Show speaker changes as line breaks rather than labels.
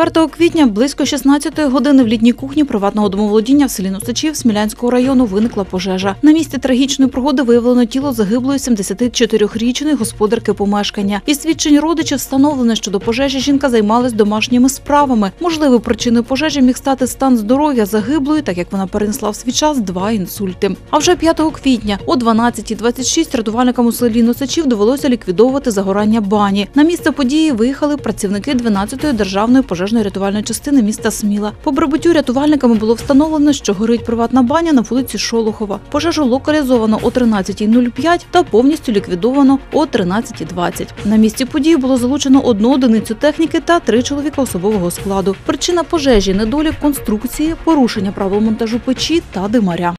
4 квітня близько 16-ї години в літній кухні приватного домоволодіння в селі Носачів Смілянського району виникла пожежа. На місці трагічної пригоди виявлено тіло загиблої 74-річної господарки помешкання. Із свідчень родичів встановлено, що до пожежі жінка займалась домашніми справами. Можливою причиною пожежі міг стати стан здоров'я загиблої, так як вона перенесла в свій час 2 інсульти. А вже 5 квітня о 12:26 рятувальникам у селі Носачів довелося ліквідовувати загорання бані. На місце події виїхали працівники 12-ї державної пожежної рятувальної частини міста Сміла. По прибуттю рятувальниками було встановлено, що горить приватна баня на вулиці Шолохова. Пожежу локалізовано о 13:05 та повністю ліквідовано о 13:20. На місці події було залучено 1 одиницю техніки та 3 чоловіка особового складу. Причина пожежі – недолік конструкції, порушення правил монтажу печі та димаря.